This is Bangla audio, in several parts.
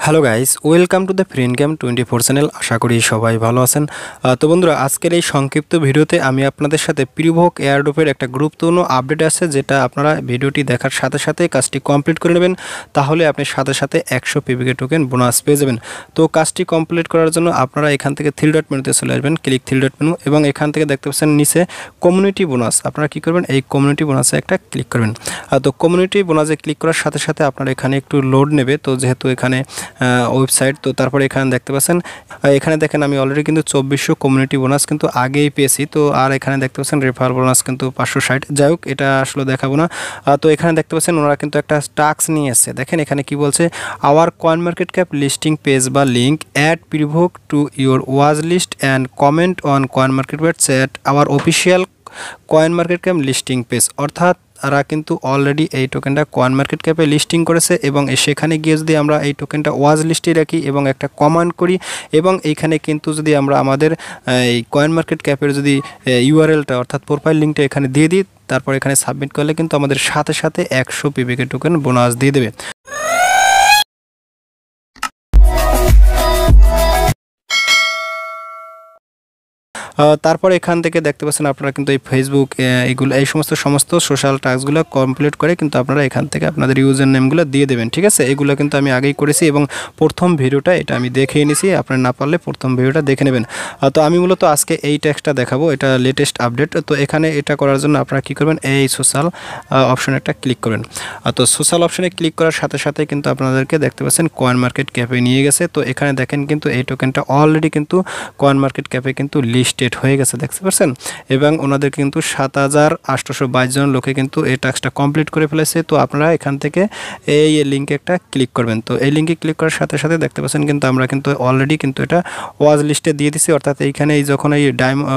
Hello guys, welcome to the free income 24 channel. আশা করি সবাই ভালো আছেন। তো বন্ধুরা, আজকের এই সংক্ষিপ্ত ভিডিওতে আমি আপনাদের সাথে প্রিভক এয়ারড্রপের একটা গুরুত্বপূর্ণ আপডেট আছে, যেটা আপনারা ভিডিওটি দেখার সাথে সাথে কাজটি কমপ্লিট করে নেবেন। তাহলে আপনি সাথে সাথে 100 পিভিকে টোকেন বোনাস পেয়ে যাবেন। তো কাজটি কমপ্লিট করার জন্য আপনারা এখান থেকে থ্রি ডট মেনুতে চলে আসবেন, ক্লিক থ্রি ডট মেনু, এবং এখান থেকে দেখতে পাচ্ছেন নিচে কমিউনিটি বোনাস। আপনারা কী করবেন, এই কমিউনিটি বোনাসে একটা ক্লিক করবেন। তো কমিউনিটি বোনাসে ক্লিক করার সাথে সাথে আপনার এখানে একটু লোড নেবে। তো যেহেতু এখানে ওয়েবসাইট, তো তারপরে এখানে দেখতে পাচ্ছেন, এখানে দেখেন আমি অলরেডি কিন্তু 2400 কমিউনিটি বোনাস কিন্তু আগেই পেয়েছি। তো আর এখানে দেখতে পাচ্ছেন রেফারেল বোনাস কিন্তু 560। যাই হোক, এটা আসলে দেখাবো না। তো এখানে দেখতে পাচ্ছেন ওনারা কিন্তু একটা টাস্ক নিয়ে এসেছে। দেখেন এখানে কি বলছে, our coin market cap listing page বা link add Privoke to your watch list and comment on coin market cap at our official coin market cap listing page. অর্থাৎ তারা কিন্তু অলরেডি এই টোকেনটা কয়েন মার্কেট ক্যাপে লিস্টিং করেছে, এবং সেখানে গিয়ে যদি আমরা এই টোকেনটা ওয়াচ লিস্টে রাখি এবং একটা কমেন্ট করি, এবং এইখানে কিন্তু যদি আমরা আমাদের এই কয়েন মার্কেট ক্যাপের যদি ইউআরএলটা অর্থাৎ প্রোফাইল লিঙ্কটা এখানে দিয়ে দিই, তারপর এখানে সাবমিট করলে কিন্তু আমাদের সাথে সাথে 100 পিভিকে টোকেন বোনাস দিয়ে দেবে। তারপর এখান থেকে দেখতে পাচ্ছেন আপনারা কিন্তু এই ফেসবুক এইগুলো এই সমস্ত সোশ্যাল টাস্কগুলো কমপ্লিট করে কিন্তু আপনারা এখান থেকে আপনাদের ইউজার নেমগুলো দিয়ে দেবেন। ঠিক আছে, এগুলো কিন্তু আমি আগেই করেছি, এবং প্রথম ভিডিওটা এটা আমি দেখে নিয়েছি। আপনারা না পারলে প্রথম ভিডিওটা দেখে নেবেন। তো আমি মূলত আজকে এই ট্যাক্সটা দেখাবো, এটা লেটেস্ট আপডেট। তো এখানে এটা করার জন্য আপনারা কী করবেন, এই সোশ্যাল অপশনে একটা ক্লিক করবেন। তো সোশ্যাল অপশনে ক্লিক করার সাথে সাথে কিন্তু আপনাদেরকে দেখতে পাচ্ছেন কয়েন মার্কেট ক্যাপে নিয়ে গেছে। তো এখানে দেখেন কিন্তু এই টোকেনটা অলরেডি কিন্তু কয়েন মার্কেট ক্যাপে কিন্তু লিস্ট হয়ে গেছে, দেখতে পাচ্ছেন, এবং ওনাদের কিন্তু 7822 জন লোকে কিন্তু এই টাস্কটা কমপ্লিট করে ফেলেছে। তো আপনারা এখান থেকে এই লিঙ্কে একটা ক্লিক করবেন। তো এই লিঙ্কে ক্লিক করার সাথে সাথে দেখতে পাচ্ছেন কিন্তু আমরা কিন্তু অলরেডি কিন্তু এটা ওয়াচ লিস্টে দিয়ে দিছি। অর্থাৎ এইখানে এই যখন এই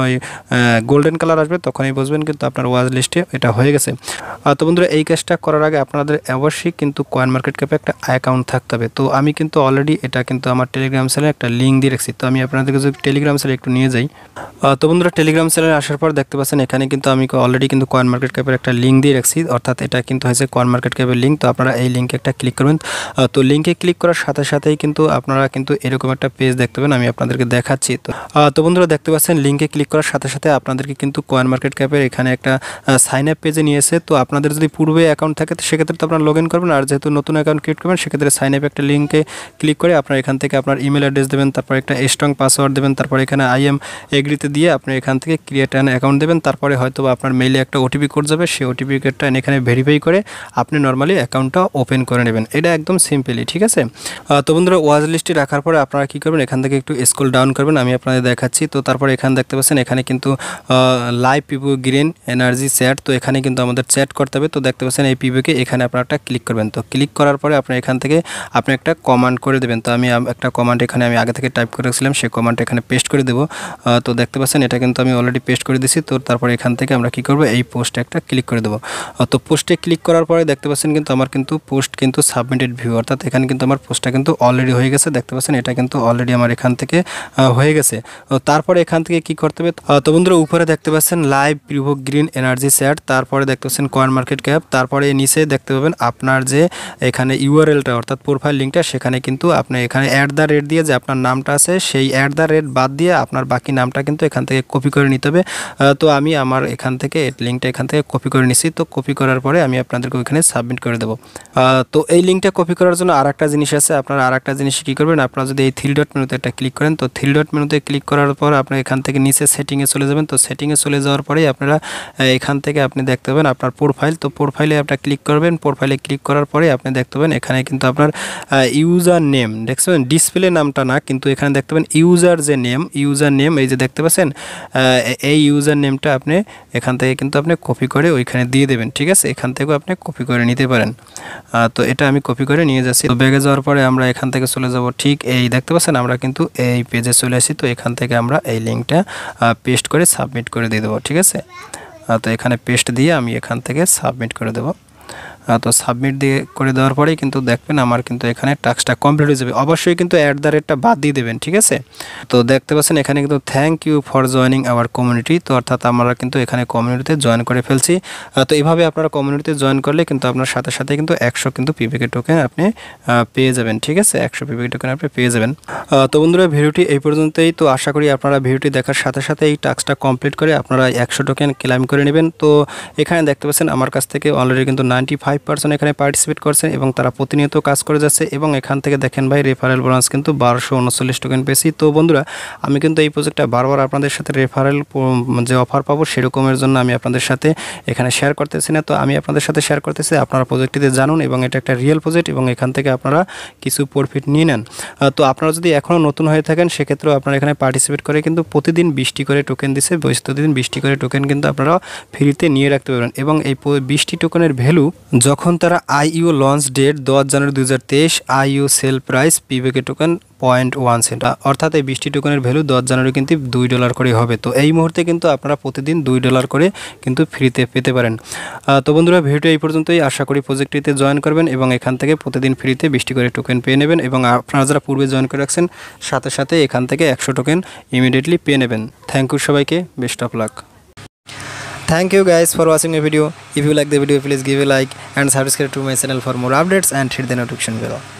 গোল্ডেন কালার আসবে তখনই বুঝবেন কিন্তু আপনার ওয়াচ লিস্টে এটা হয়ে গেছে। তো বন্ধুরা, এই কাজটা করার আগে আপনাদের অবশ্যই কিন্তু কয়েন মার্কেট ক্যাপে একটা অ্যাকাউন্ট থাকতে হবে। তো আমি কিন্তু অলরেডি এটা কিন্তু আমার টেলিগ্রাম চ্যানেলে একটা লিঙ্ক দিয়ে রাখছি। তো আমি আপনাদেরকে যদি টেলিগ্রাম চ্যানেলে একটু নিয়ে যাই। তো বন্ধুরা, টেলিগ্রাম চ্যানেলে আসার পর দেখতে পাচ্ছেন এখানে কিন্তু আমি অলরেডি কিন্তু কয়েন মার্কেট ক্যাপের একটা লিঙ্ক দিয়ে রাখছি। অর্থাৎ এটা কিন্তু হয়েছে কয়েন মার্কেট ক্যাপের লিঙ্ক। তো আপনারা এই লিঙ্কে একটা ক্লিক করবেন। তো লিঙ্কে ক্লিক করার সাথে সাথেই কিন্তু আপনারা কিন্তু এরকম একটা পেজ দেখতে পাবেন, আমি আপনাদেরকে দেখাচ্ছি। তো বন্ধুরা, দেখতে পাচ্ছেন লিঙ্কে ক্লিক করার সাথে সাথে আপনাদেরকে কিন্তু কয়েন মার্কেট ক্যাপের এখানে একটা সাইন আপ পেজে নিয়ে এসে। তো আপনাদের যদি পূর্বে অ্যাকাউন্ট থাকে তো সেক্ষেত্রে তো আপনারা লগ ইন করবেন, আর যেহেতু নতুন অ্যাকাউন্ট ক্রিয়েট করবেন সেক্ষেত্রে সাইন আপ একটা লিঙ্কে ক্লিক করে আপনারা এখান থেকে আপনার ইমেল অ্যাড্রেস দেবেন, তারপর একটা স্ট্রং পাসওয়ার্ড দেবেন, তারপর এখানে আই এম এগ্রিতে দিয়ে আপনি এখান থেকে ক্রিয়েট অ্যান অ্যাকাউন্ট দেবেন। তারপরে হয়তো আপনার মেইলে একটা ওটিপি কোড যাবে, সেই ওটিপি কোডটা এখানে ভেরিফাই করে আপনি নর্মালি অ্যাকাউন্টটা ওপেন করে নেবেন। এটা একদম সিম্পলি, ঠিক আছে। তো বন্ধুরা, ওয়াচ লিস্টে রাখার পরে আপনারা কী করবেন, এখান থেকে একটু স্ক্রল ডাউন করবেন, আমি আপনাদের দেখাচ্ছি। তো তারপরে এখানে দেখতে পাচ্ছেন এখানে কিন্তু লাইভ পিভো গ্রিন এনার্জি চ্যাট। তো এখানে কিন্তু আমাদের চ্যাট করতে হবে। তো দেখতে পাচ্ছেন এই পিভোকে এখানে আপনারা একটা ক্লিক করবেন। তো ক্লিক করার পরে আপনার এখান থেকে আপনি একটা কমান্ড করে দেবেন। তো আমি একটা কমান্ড এখানে আমি আগে থেকে টাইপ করে রাখছিলাম, সেই কমান্ড এখানে পেস্ট করে দেবো। তো দেখতে পাচ্ছেন এটা কিন্তু আমি অলরেডি পেস্ট করে দিয়েছি। তো তারপর এখান থেকে আমরা কি করব, এই পোস্টে একটা ক্লিক করে দেবো। তো পোস্টে ক্লিক করার পরে দেখতে পাচ্ছেন কিন্তু আমার কিন্তু পোস্ট কিন্তু সাবমিটেড ভিউ, অর্থাৎ এখানে কিন্তু আমার পোস্টটা কিন্তু অলরেডি হয়ে গেছে। দেখতে পাচ্ছেন এটা কিন্তু অলরেডি আমার এখান থেকে হয়ে গেছে। তারপরে এখান থেকে কি করতে হবে, তো বন্ধুরা উপরে দেখতে পাচ্ছেন live Privoke green energy chat, তারপরে দেখতে পাচ্ছেন কয়েন মার্কেট ক্যাপ, তারপরে নিচে দেখতে পাবেন আপনার যে এখানে ইউআরএলটা অর্থাৎ প্রোফাইল লিঙ্কটা, সেখানে কিন্তু আপনি এখানে @@ দিয়ে যে আপনার নামটা আছে সেই @@ বাদ দিয়ে আপনার বাকি নামটা কিন্তু এখান থেকে কপি করে নিতে হবে। তো আমি আমার এখান থেকে লিঙ্কটা এখান থেকে কপি করে নিছি। তো কপি করার পরে আমি আপনাদেরকে ওইখানে সাবমিট করে দেবো। তো এই লিঙ্কটা কপি করার জন্য আরেকটা জিনিস আছে। আপনারা আরেকটা জিনিস কী করবেন, আপনারা যদি এই থ্রি ডট মেনুতে একটা ক্লিক করেন, তো থ্রি ডট মেনুতে ক্লিক করার পর আপনার এখান থেকে নিচে সেটিংয়ে চলে যাবেন। তো সেটিংয়ে চলে যাওয়ার পরেই আপনারা এখান থেকে আপনি দেখতে পাবেন আপনার প্রোফাইল। তো প্রোফাইলে আপনারা ক্লিক করবেন। প্রোফাইলে ক্লিক করার পরে আপনি দেখতে পাবেন এখানে কিন্তু আপনার ইউজার নেম দেখছেন, ডিসপ্লে নামটা না, কিন্তু এখানে দেখতে পাবেন ইউজার যে নেম, ইউজার নেম এই যে দেখতে পাচ্ছেন, এই ইউজার নেমটা আপনি এখান থেকে কিন্তু আপনি কপি করে ওইখানে দিয়ে দেবেন। ঠিক আছে, এখান থেকেও আপনি কপি করে নিতে পারেন। তো এটা আমি কপি করে নিয়ে যাচ্ছি। তো ব্যাগে যাওয়ার পরে আমরা এখান থেকে চলে যাব, ঠিক এই দেখতে পাচ্ছেন আমরা কিন্তু এই পেজে চলে আসি। তো এখান থেকে আমরা এই লিঙ্কটা পেস্ট করে সাবমিট করে দিয়ে দেবো। ঠিক আছে, তো এখানে পেস্ট দিয়ে আমি এখান থেকে সাবমিট করে দেবো। তো সাবমিট দিয়ে করে দেওয়ার পরেই কিন্তু দেখবেন আমার কিন্তু এখানে টাস্কটা কমপ্লিট হয়ে যাবে। অবশ্যই কিন্তু @টা বাদ দিয়ে দেবেন, ঠিক আছে। তো দেখতে পাচ্ছেন এখানে কিন্তু thank you for joining our community, তো অর্থাৎ আমরা কিন্তু এখানে কমিউনিটিতে জয়েন করে ফেলছি। তো এইভাবে আপনারা কমিউনিটিতে জয়েন করলে কিন্তু আপনার সাথে সাথে কিন্তু 100 কিন্তু পিভিকে টোকেন আপনি পেয়ে যাবেন, ঠিক আছে। 100 পিভিকে টোকেন আপনি পেয়ে যাবেন। তো বন্ধুরা ভিডিওটি এই পর্যন্তই। তো আশা করি আপনারা ভিডিওটি দেখার সাথে সাথে এই টাস্কটা কমপ্লিট করে আপনারা 100 টোকেন ক্লেম করে নেবেন। তো এখানে দেখতে পাচ্ছেন আমার কাছ থেকে অলরেডি কিন্তু 95% এখানে পার্টিসিপেট করছেন এবং তারা প্রতিনিয়ত কাজ করে যাচ্ছে এবং এখান থেকে দেখেন ভাই রেফারেল বোনাস কিন্তু 1239 টোকেন পেয়েছি। তো বন্ধুরা আমি কিন্তু এই প্রজেক্টটা বারবার আপনাদের সাথে রেফারেল যে অফার পাবো সেরকমের জন্য আমি আপনাদের সাথে এখানে শেয়ার করতেছি না। তো আমি আপনাদের সাথে শেয়ার করতেছি, আপনারা প্রজেক্টটিতে জানুন এবং এটা একটা রিয়েল প্রজেক্ট এবং এখান থেকে আপনারা কিছু প্রফিট নিয়ে নেন। তো আপনারা যদি এখনও নতুন হয়ে থাকেন সেক্ষেত্রেও আপনারা এখানে পার্টিসিপেট করে কিন্তু প্রতিদিন 20টি করে টোকেন দিচ্ছে, প্রতিদিন 20টি করে টোকেন কিন্তু আপনারা ফ্রিতে নিয়ে রাখতে পারবেন এবং এই 20টি টোকেনের ভ্যালু যখন তারা IEO launch date 10 January 2023, IEO sale price PVK token 0.1 cent, অর্থাৎ এই 20টি টোকেনের ভ্যালু 10 জানুয়ারি কিন্তু $2 করে হবে। তো এই মুহূর্তে কিন্তু আপনারা প্রতিদিন $2 করে কিন্তু ফ্রিতে পেতে পারেন। তো বন্ধুরা ভিডিওটি এই পর্যন্তই। আশা করি প্রজেক্টটিতে জয়েন করবেন এবং এখান থেকে প্রতিদিন ফ্রিতে 20টি করে টোকেন পেয়ে নেবেন এবং আপনারা যারা পূর্বে জয়েন করে রাখছেন সাথে সাথে এখান থেকে 100 টোকেন ইমিডিয়েটলি পেয়ে নেবেন। থ্যাংক ইউ সবাইকে, best of luck. Thank you guys for watching my video. If you like the video, please give a like and subscribe to my channel for more updates and hit the notification bell.